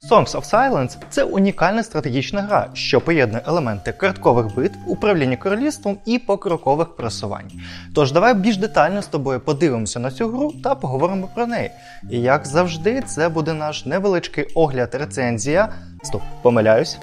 Songs of Silence – це унікальна стратегічна гра, що поєднує елементи карткових битв, управління королівством і покрокових просувань. Тож давай більш детально з тобою подивимося на цю гру та поговоримо про неї. І як завжди, це буде наш невеличкий огляд, рецензія. Стоп, помиляюсь.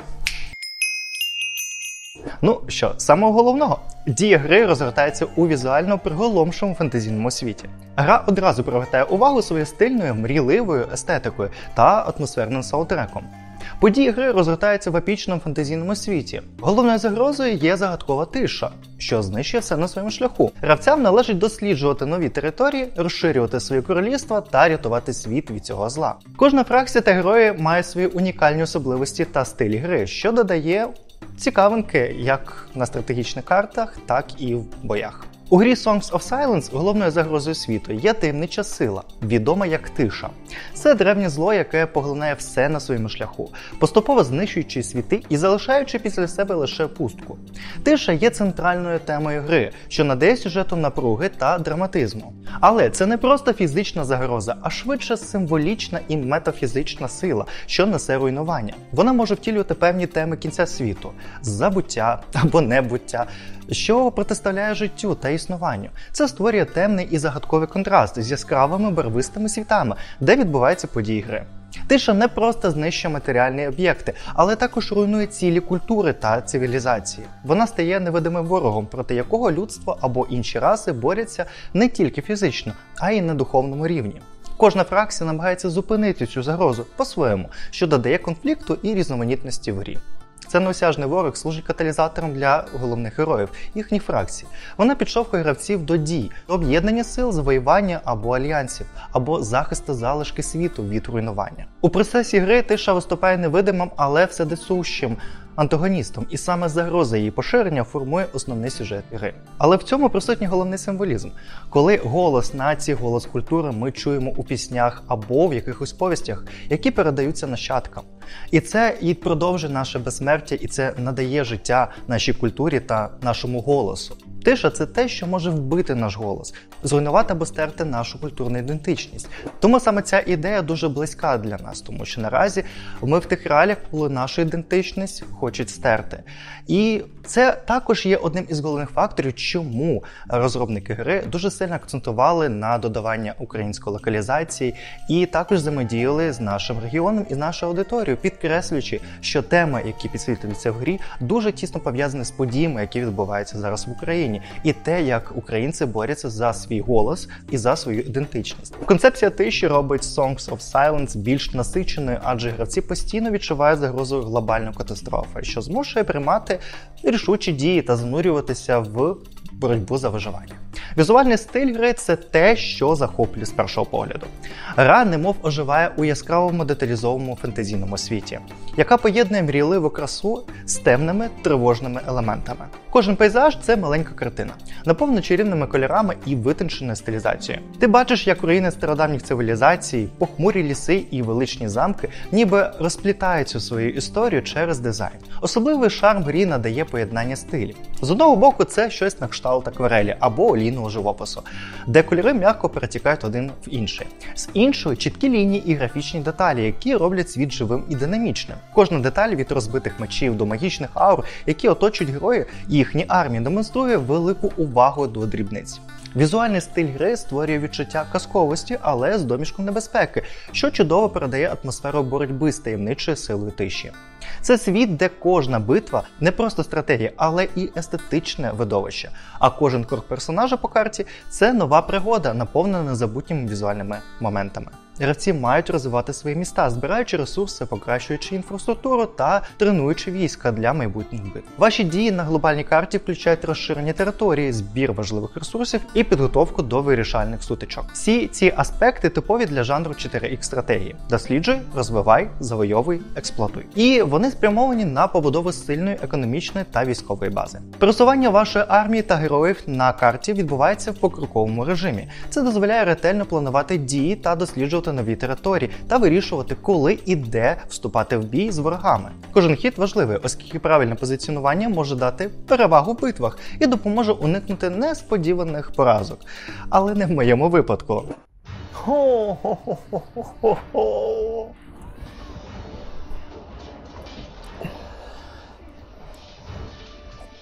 Ну що, з самого головного. Дія гри розгортається у візуально приголомшому фентезійному світі. Гра одразу привертає увагу своєю стильною, мрійливою естетикою та атмосферним саундтреком. Події гри розгортаються в епічному фентезійному світі. Головною загрозою є загадкова тиша, що знищує все на своєму шляху. Гравцям належить досліджувати нові території, розширювати свої королівства та рятувати світ від цього зла. Кожна фракція та герої має свої унікальні особливості та стилі гри, що додає цікавинки як на стратегічних картах, так і в боях. У грі Songs of Silence головною загрозою світу є таємнича сила, відома як тиша. Це древнє зло, яке поглинає все на своєму шляху, поступово знищуючи світи і залишаючи після себе лише пустку. Тиша є центральною темою гри, що надає сюжету напруги та драматизму. Але це не просто фізична загроза, а швидше символічна і метафізична сила, що несе руйнування. Вона може втілювати певні теми кінця світу, забуття або небуття, що протиставляє життю та існуванню. Це створює темний і загадковий контраст з яскравими барвистими світами, де відбуваються події гри. Тиша не просто знищує матеріальні об'єкти, але також руйнує цілі культури та цивілізації. Вона стає невидимим ворогом, проти якого людство або інші раси борються не тільки фізично, а й на духовному рівні. Кожна фракція намагається зупинити цю загрозу по-своєму, що додає конфлікту і різноманітності в грі. Це неосяжний ворог служить каталізатором для головних героїв, їхніх фракцій. Вона підштовхує гравців до дій, об'єднання сил, завоювання або альянсів, або захисту залишки світу від руйнування. У процесі гри тиша виступає невидимим, але вседесущим антагоністом, і саме загроза її поширення формує основний сюжет гри. Але в цьому присутній головний символізм. Коли голос нації, голос культури ми чуємо у піснях або в якихось повістях, які передаються нащадкам. І це і продовжує наше безсмертя, і це надає життя нашій культурі та нашому голосу. Тиша – це те, що може вбити наш голос, зруйнувати або стерти нашу культурну ідентичність. Тому саме ця ідея дуже близька для нас, тому що наразі ми в тих реаліях, коли нашу ідентичність хочуть стерти. І це також є одним із головних факторів, чому розробники гри дуже сильно акцентували на додавання української локалізації і також взаємодіяли з нашим регіоном і з нашою аудиторією, підкреслюючи, що теми, які підсвітлюються в грі, дуже тісно пов'язані з подіями, які відбуваються зараз в Україні, і те, як українці борються за свій голос і за свою ідентичність. Концепція тиші робить Songs of Silence більш насиченою, адже гравці постійно відчувають загрозу глобальної катастрофи, що змушує приймати рішучі дії та занурюватися в боротьбу за виживання. Візуальний стиль гри – це те, що захоплює з першого погляду. Гра немов оживає у яскравому деталізованому фентезійному світі, яка поєднує мрійливу красу з темними, тривожними елементами. Кожен пейзаж – це маленька картина, наповнена чарівними кольорами і витонченою стилізацією. Ти бачиш, як руїни стародавніх цивілізацій, похмурі ліси і величні замки ніби розплітаються свою історію через дизайн. Особливий шарм грі надає поєднання стилів. З одного боку, це щось на кшталт акварелі або олійного живопису, де кольори м'яко перетікають один в інший. З іншої – чіткі лінії і графічні деталі, які роблять світ живим і динамічним. Кожна деталь від розбитих мечів до магічних аур, які оточують герої і їхні армії, демонструє велику увагу до дрібниць. Візуальний стиль гри створює відчуття казковості, але з домішком небезпеки, що чудово передає атмосферу боротьби з таємничою силою тиші. Це світ, де кожна битва не просто стратегія, але і естетичне видовище. А кожен крок персонажа по карті – це нова пригода, наповнена незабутніми візуальними моментами. Гравці мають розвивати свої міста, збираючи ресурси, покращуючи інфраструктуру та тренуючи війська для майбутніх битв. Ваші дії на глобальній карті включають розширення території, збір важливих ресурсів і підготовку до вирішальних сутичок. Всі ці аспекти типові для жанру 4X стратегії. Досліджуй, розвивай, завойовуй, експлуатуй. І вони спрямовані на побудову сильної економічної та військової бази. Пересування вашої армії та героїв на карті відбувається в покроковому режимі. Це дозволяє ретельно планувати дії та досліджувати нові території та вирішувати, коли і де вступати в бій з ворогами. Кожен хід важливий, оскільки правильне позиціонування може дати перевагу в битвах і допоможе уникнути несподіваних поразок. Але не в моєму випадку.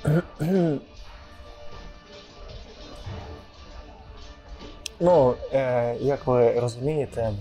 Ну, як ви розумієте,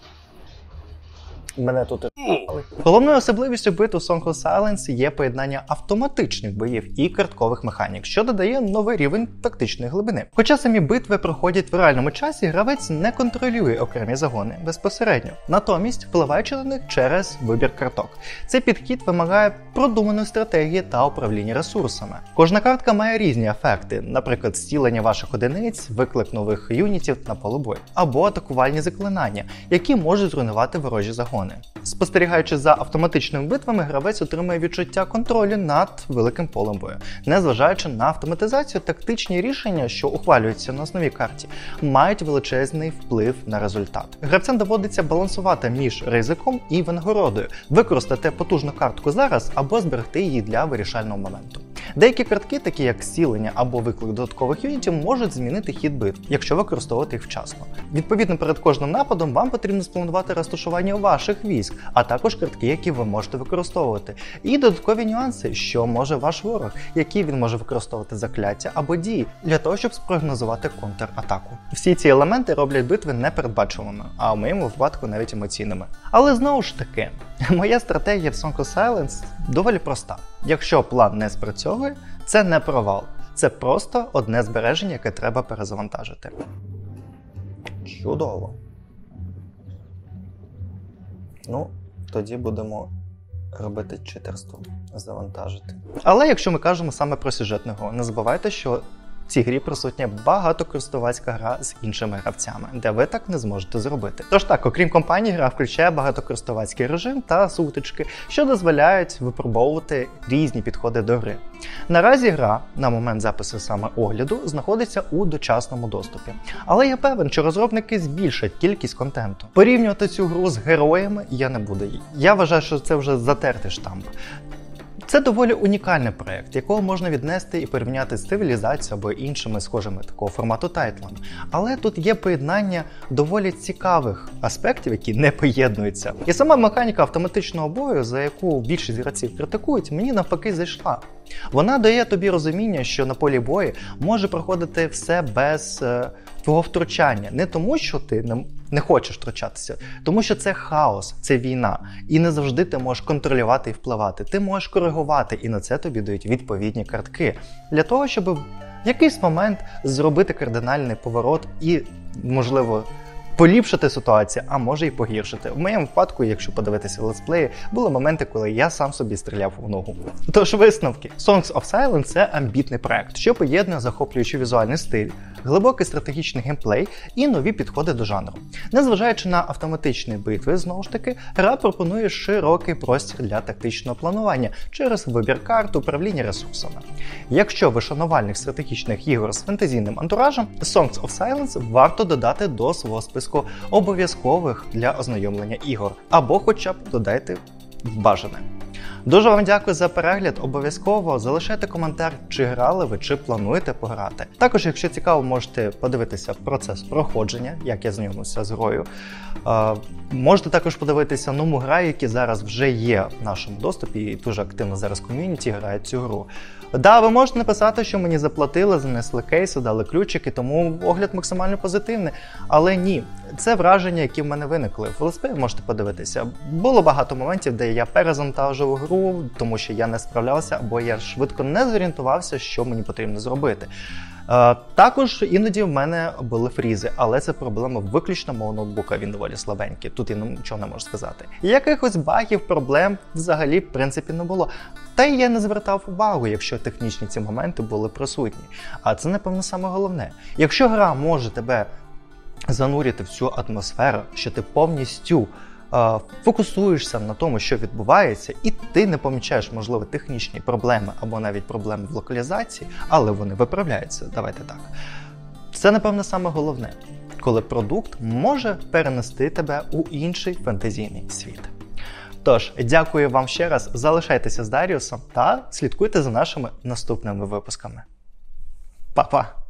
мене тут головною особливістю битв Song of Silence є поєднання автоматичних боїв і карткових механік, що додає новий рівень тактичної глибини. Хоча самі битви проходять в реальному часі, гравець не контролює окремі загони безпосередньо, натомість впливаючи на них через вибір карток. Цей підхід вимагає продуманої стратегії та управління ресурсами. Кожна картка має різні ефекти, наприклад, зцілення ваших одиниць, виклик нових юнітів на поле бою, або атакувальні заклинання, які можуть зруйнувати ворожі загони. Спостерігаючи за автоматичними битвами, гравець отримує відчуття контролю над великим полем бою. Незважаючи на автоматизацію, тактичні рішення, що ухвалюються на основній карті, мають величезний вплив на результат. Гравцям доводиться балансувати між ризиком і винагородою, використати потужну картку зараз або зберегти її для вирішального моменту. Деякі картки, такі як зцілення або виклик додаткових юнітів, можуть змінити хід битв, якщо використовувати їх вчасно. Відповідно, перед кожним нападом вам потрібно спланувати розташування ваших військ, а також картки, які ви можете використовувати. І додаткові нюанси, що може ваш ворог, які він може використовувати закляття або дії, для того, щоб спрогнозувати контратаку. Всі ці елементи роблять битви непередбачуваними, а в моєму випадку навіть емоційними. Але знову ж таки, моя стратегія в Song of Silence доволі проста. Якщо план не спрацьовує, це не провал. Це просто одне збереження, яке треба перезавантажити. Чудово. Ну, тоді будемо робити читерство. Завантажити. Але якщо ми кажемо саме про сюжетну гру, не забувайте, що в цій грі присутня багатокористувацька гра з іншими гравцями, де ви так не зможете зробити. Тож так, окрім кампанії, гра включає багатокористувацький режим та сутички, що дозволяють випробовувати різні підходи до гри. Наразі гра, на момент запису саме огляду, знаходиться у дочасному доступі. Але я певен, що розробники збільшать кількість контенту. Порівнювати цю гру з героями я не буду. Я вважаю, що це вже затертий штамп. Це доволі унікальний проєкт, якого можна віднести і порівняти з цивілізацією або іншими схожими такого формату тайтлами. Але тут є поєднання доволі цікавих аспектів, які не поєднуються. І сама механіка автоматичного бою, за яку більшість гравців критикують, мені навпаки зайшла. Вона дає тобі розуміння, що на полі бою може проходити все без твого втручання. Не тому, що ти не хочеш втручатися, тому що це хаос, це війна. І не завжди ти можеш контролювати і впливати. Ти можеш коригувати, і на це тобі дають відповідні картки. Для того, щоб в якийсь момент зробити кардинальний поворот і, можливо, поліпшити ситуацію, а може і погіршити. В моєму випадку, якщо подивитися летсплеї, були моменти, коли я сам собі стріляв у ногу. Тож висновки. Songs of Silence – це амбітний проект, що поєднує захоплюючий візуальний стиль, глибокий стратегічний геймплей і нові підходи до жанру. Незважаючи на автоматичні битви, знову ж таки, гра пропонує широкий простір для тактичного планування через вибір карт, управління ресурсами. Якщо ви шанувальник стратегічних ігор з фентезійним антуражем, Songs of Silence варто додати до свого списку обов'язкових для ознайомлення ігор, або хоча б додайте бажане. Дуже вам дякую за перегляд, обов'язково залишайте коментар, чи грали ви, чи плануєте пограти. Також, якщо цікаво, можете подивитися процес проходження, як я знайомився з грою. Можете також подивитися нову гра, які зараз вже є в нашому доступі, і дуже активно зараз ком'юніті грає цю гру. Да, ви можете написати, що мені заплатили, занесли кейси, дали ключики, тому огляд максимально позитивний. Але ні, це враження, які в мене виникли. В ЛСП можете подивитися. Було багато моментів, де я перезавантажив гру, тому що я не справлявся, або я швидко не зорієнтувався, що мені потрібно зробити. Також іноді в мене були фрізи, але це проблема виключно мого ноутбука, він доволі слабенький, тут я нічого не можу сказати. Якихось багів, проблем взагалі в принципі не було. Та й я не звертав увагу, якщо технічні ці моменти були присутні. А це, напевно, саме головне. Якщо гра може тебе занурити в цю атмосферу, що ти повністю фокусуєшся на тому, що відбувається, і ти не помічаєш, можливо, технічні проблеми або навіть проблеми в локалізації, але вони виправляються, давайте так. Це, напевно, саме головне, коли продукт може перенести тебе у інший фентезійний світ. Тож, дякую вам ще раз, залишайтеся з Даріусом та слідкуйте за нашими наступними випусками. Па-па!